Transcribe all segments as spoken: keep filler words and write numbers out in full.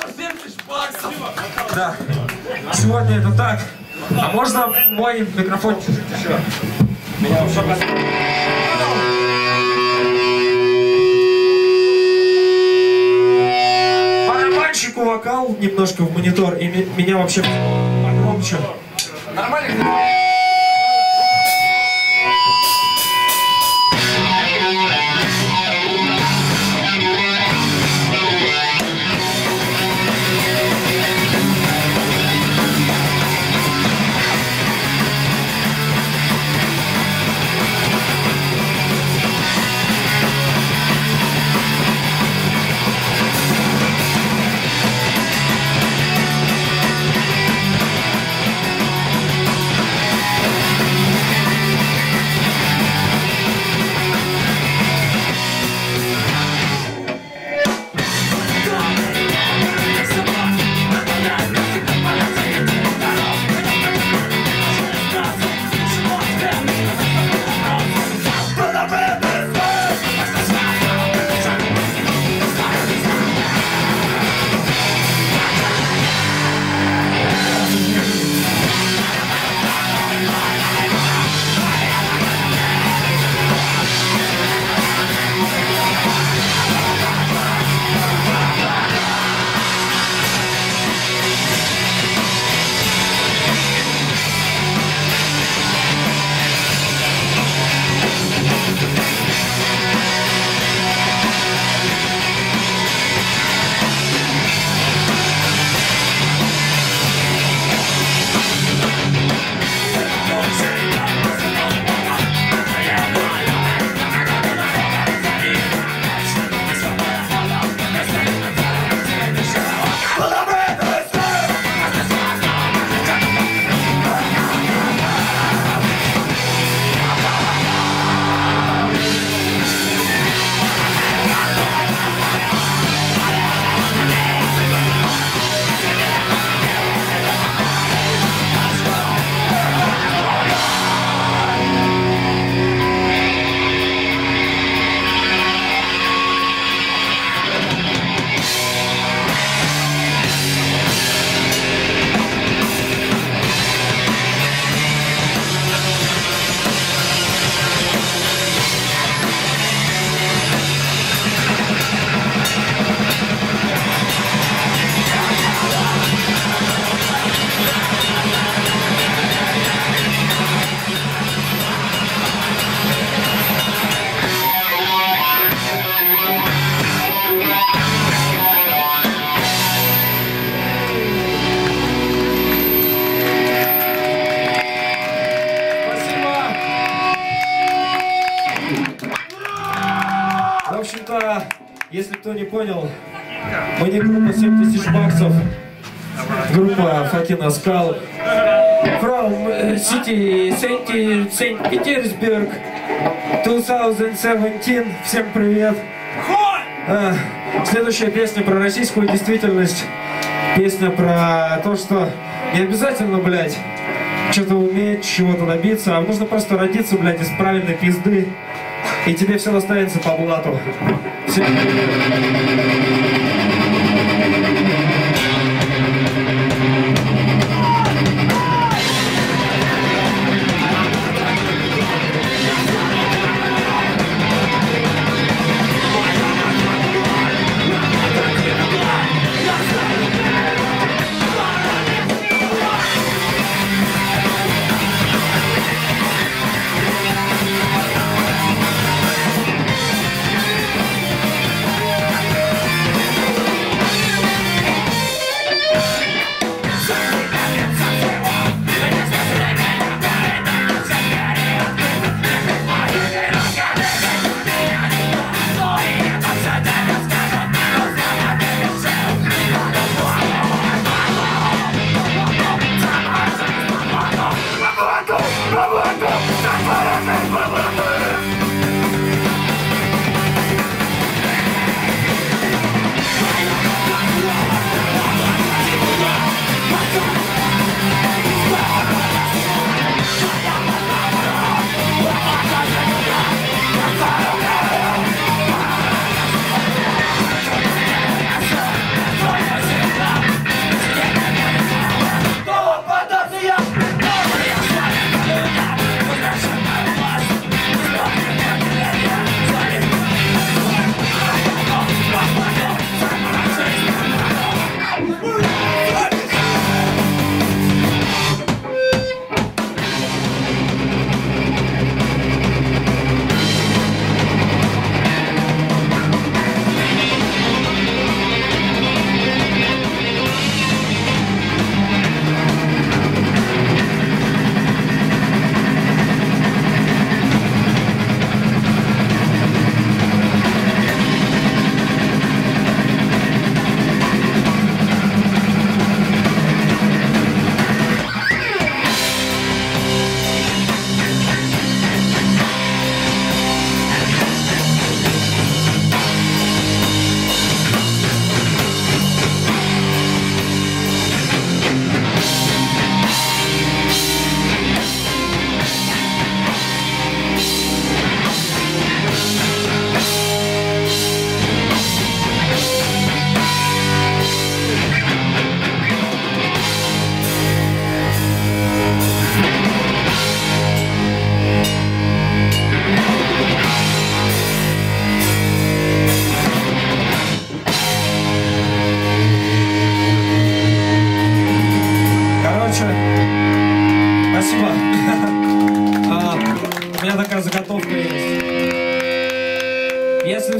семь тысяч баксов. Да. Сегодня это так. А можно мой микрофон чуть-чуть еще? Меня уже барабанщику вокал немножко в монитор, и меня вообще погромче. Нормально? В общем-то, если кто не понял, мы не группа семь тысяч баксов, группа Факина Скал, from city Санкт-Петербург, две тысячи семнадцать. Всем привет. А, следующая песня про российскую действительность, песня про то, что не обязательно, блядь, что-то уметь, чего-то добиться, а нужно просто родиться, блядь, из правильной пизды, и тебе все достанется по блату. Всем...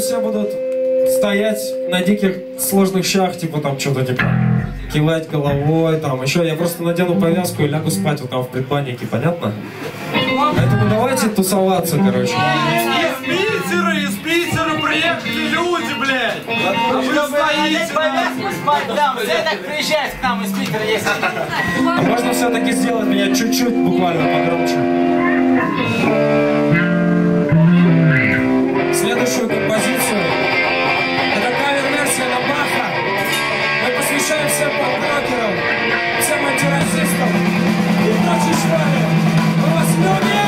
все будут стоять на диких сложных щах, типа там что-то типа кивать головой, там еще я просто надену повязку и лягу спать вот там в предбаннике, понятно? Поэтому давайте тусоваться, короче. Из Питера, из Питера приехали люди, блядь! А вы стоите! Там, все так приезжают к нам из Питера, если... А можно все-таки сделать меня чуть-чуть буквально погромче? Следующую композицию — это кавер-версия на Баха. Мы посвящаем всем панк-рокерам, всем антирасистам и прочей швали. Мы вас любим!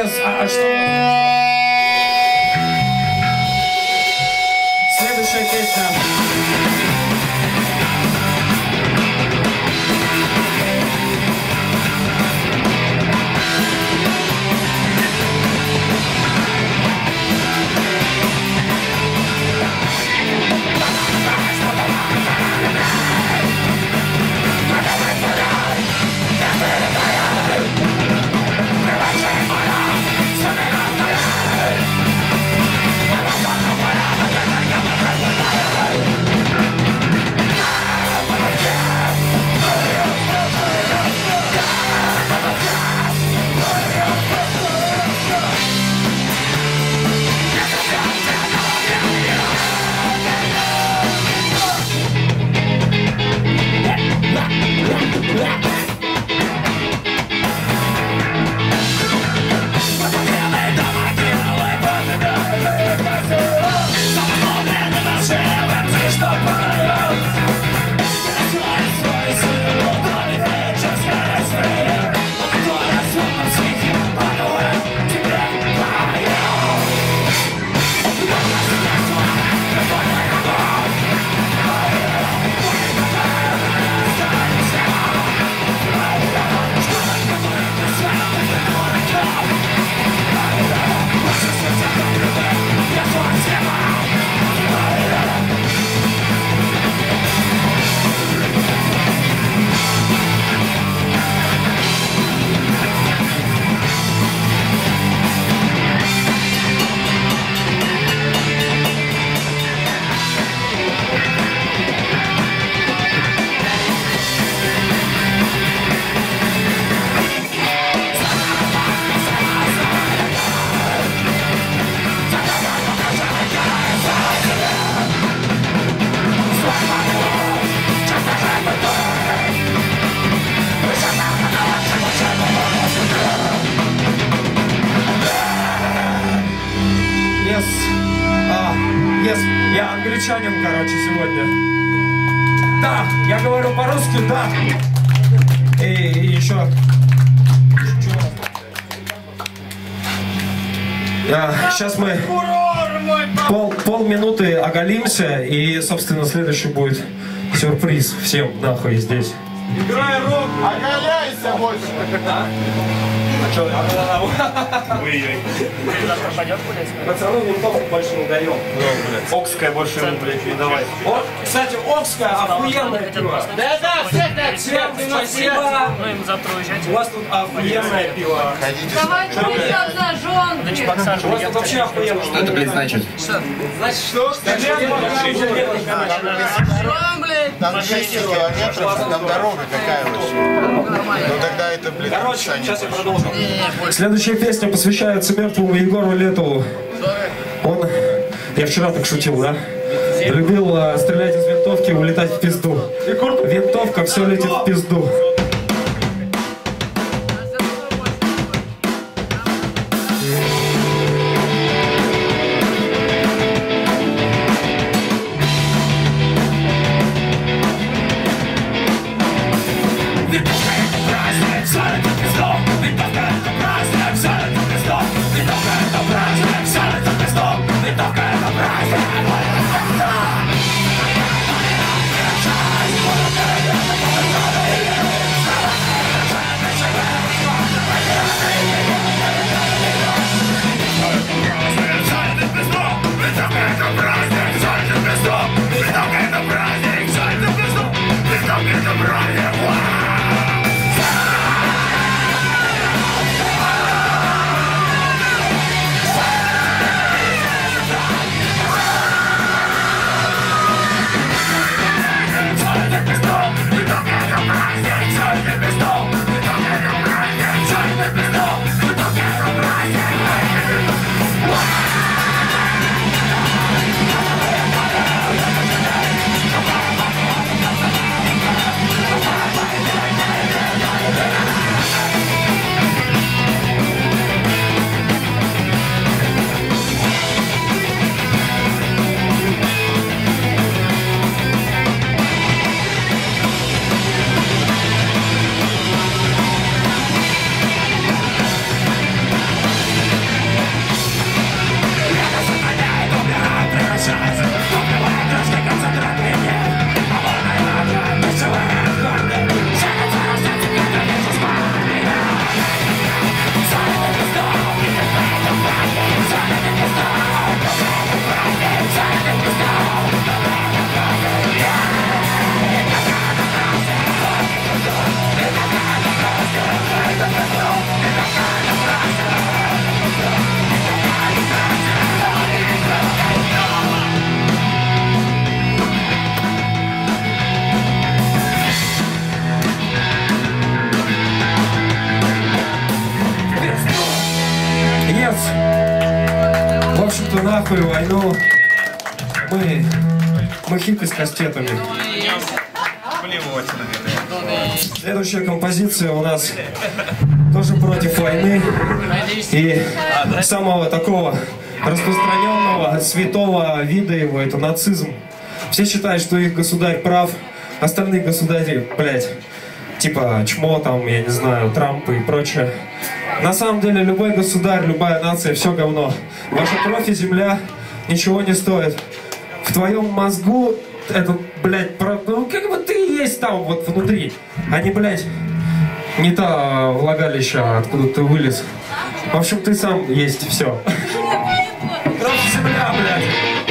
Yes, а, а что? Следующая песня. Я англичанин, короче, сегодня. Да, я говорю по-русски, да. И, и еще... А, сейчас мы пол, полминуты оголимся, и, собственно, следующий будет сюрприз всем нахуй здесь. Играй рок! Оголяйся больше! Ой-ой. Пацаны, винтовку больше не даем. Окская больше ему, блядь, не давай. О, кстати, Окская охуенная пиво. Да-да, всех так, Всем спасибо. Ну, им завтра уезжать. У вас тут охуенное пиво. Ходите. Давайте пойдем на жонки. У вас тут вообще охуенно. Что это, блядь, значит? Значит, что? Там двести километров, там дорога какая вообще? Ну тогда это, блядь, короче, описание сейчас я больше. продолжу. Следующая песня посвящается мертвому Егору Летову. Он, я вчера так шутил, да? Любил а, стрелять из винтовки и улетать в пизду. Винтовка, все летит в пизду. нахуй войну. Мы, мы хиппи с кастетами. Следующая композиция у нас тоже против войны и самого такого распространенного святого вида его, это нацизм. Все считают, что их государь прав, остальные государи, блядь, типа чмо там, я не знаю, Трамп и прочее. На самом деле любой государь, любая нация, все говно. Ваша кровь и земля ничего не стоит. В твоем мозгу это, блядь, про... ну как бы ты есть там вот внутри, а не, блядь, не та влагалище, откуда ты вылез. В общем, ты сам есть, все. Кровь и земля, блядь.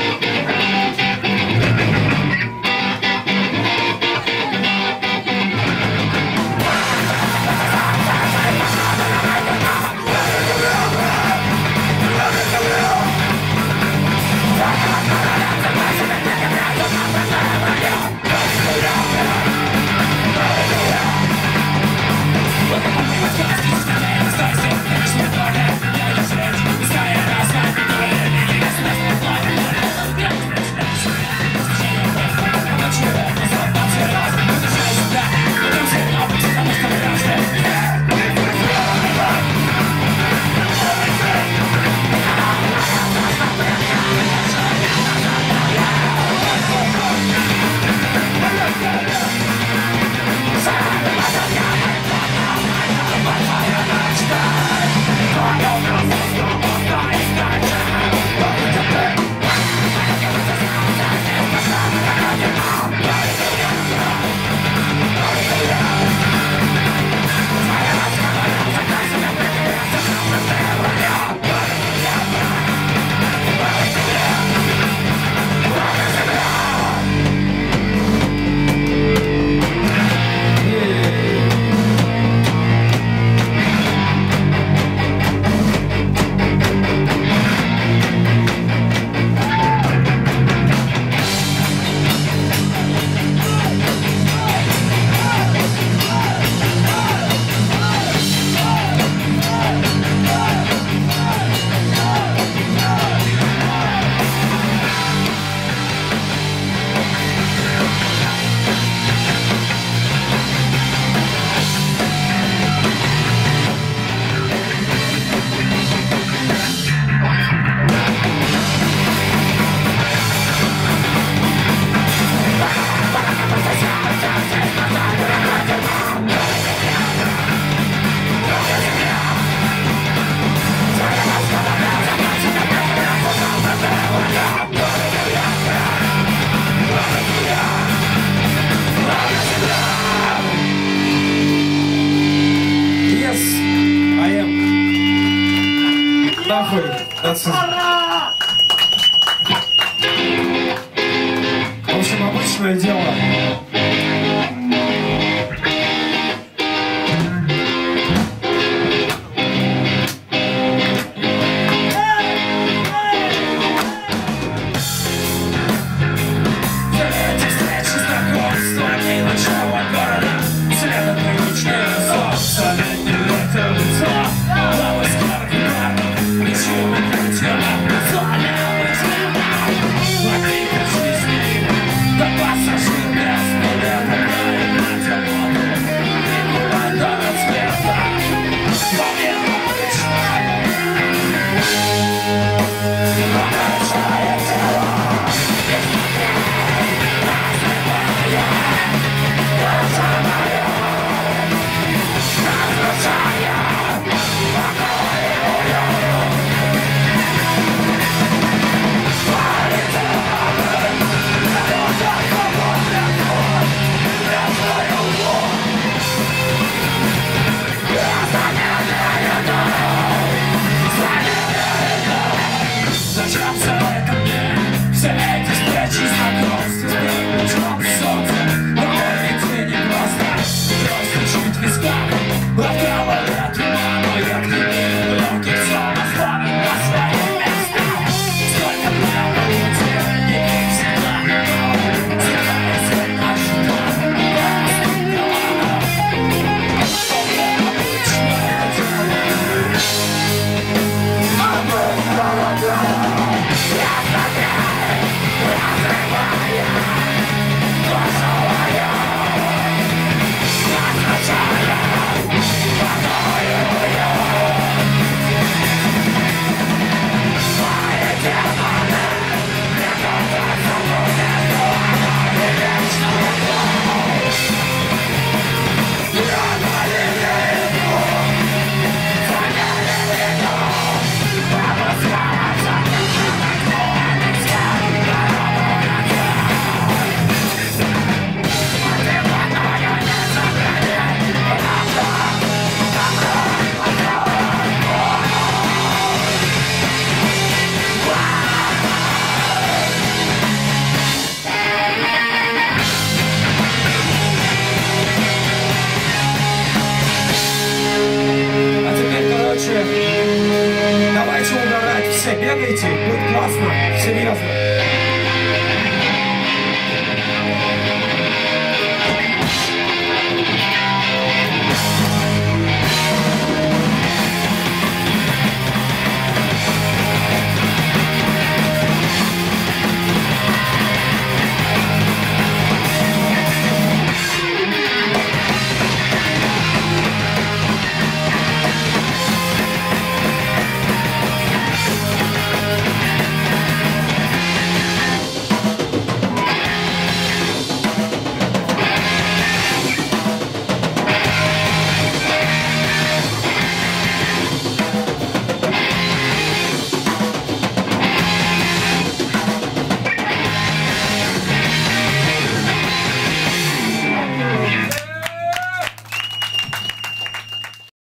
Нахуй, нацизм. В общем, обычное дело. все бегайте, будет классно, серьезно.